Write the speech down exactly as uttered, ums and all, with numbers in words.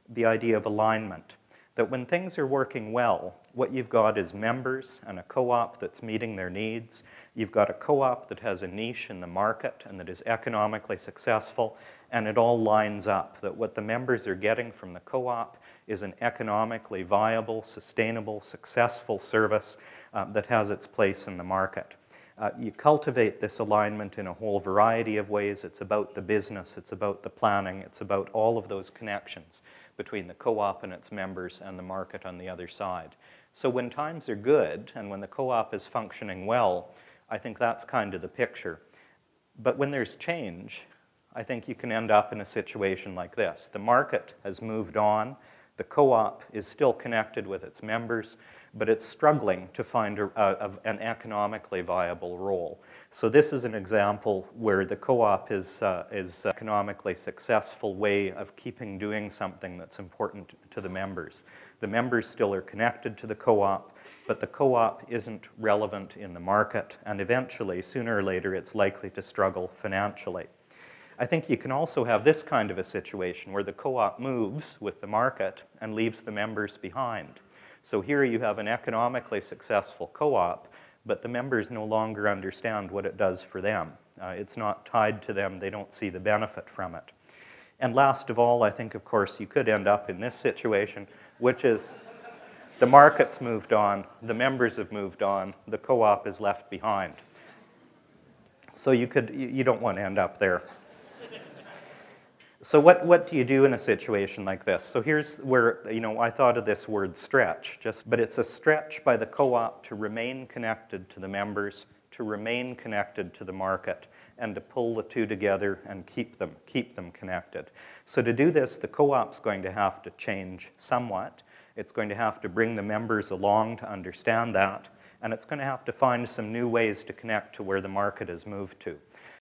the idea of alignment. That when things are working well, what you've got is members and a co-op that's meeting their needs. You've got a co-op that has a niche in the market and that is economically successful, and it all lines up. That what the members are getting from the co-op is an economically viable, sustainable, successful service um, that has its place in the market. Uh, you cultivate this alignment in a whole variety of ways. It's about the business, it's about the planning, it's about all of those connections between the co-op and its members and the market on the other side. So when times are good and when the co-op is functioning well, I think that's kind of the picture. But when there's change, I think you can end up in a situation like this. The market has moved on. The co-op is still connected with its members, but it's struggling to find a, a, an economically viable role. So this is an example where the co-op is, uh, is an economically successful way of keeping doing something that's important to the members. The members still are connected to the co-op, but the co-op isn't relevant in the market, and eventually, sooner or later, it's likely to struggle financially. I think you can also have this kind of a situation where the co-op moves with the market and leaves the members behind. So here you have an economically successful co-op, but the members no longer understand what it does for them. Uh, it's not tied to them. They don't see the benefit from it. And last of all, I think, of course, you could end up in this situation, which is the market's moved on, the members have moved on, the co-op is left behind. So you could, you don't want to end up there. So what, what do you do in a situation like this? So here's where, you know, I thought of this word stretch, just, but it's a stretch by the co-op to remain connected to the members, to remain connected to the market, and to pull the two together and keep them, keep them connected. So to do this, the co-op's going to have to change somewhat. It's going to have to bring the members along to understand that, and it's going to have to find some new ways to connect to where the market has moved to.